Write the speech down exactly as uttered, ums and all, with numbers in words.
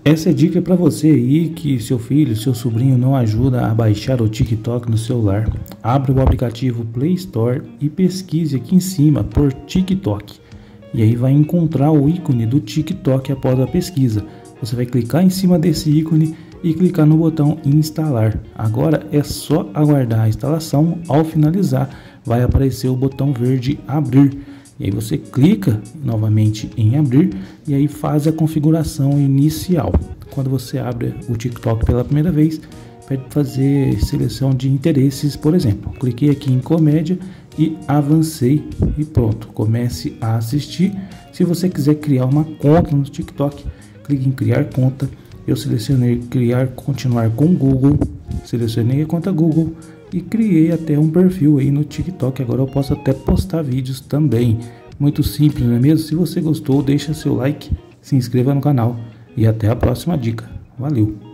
Essa dica é para você aí que seu filho, seu sobrinho não ajuda a baixar o TikTok no celular. Abra o aplicativo Play Store e pesquise aqui em cima por TikTok. E aí vai encontrar o ícone do TikTok após a pesquisa. Você vai clicar em cima desse ícone e clicar no botão instalar. Agora é só aguardar a instalação. Ao finalizar, vai aparecer o botão verde abrir. E aí você clica novamente em abrir e aí faz a configuração inicial. Quando você abre o TikTok pela primeira vez, pede para fazer seleção de interesses, por exemplo. Cliquei aqui em comédia e avancei e pronto, comece a assistir. Se você quiser criar uma conta no TikTok, clique em criar conta. Eu selecionei criar, continuar com Google, selecionei a conta Google e criei até um perfil aí no TikTok. Agora eu posso até postar vídeos também. Muito simples, não é mesmo? Se você gostou, deixa seu like, se inscreva no canal e até a próxima dica. Valeu!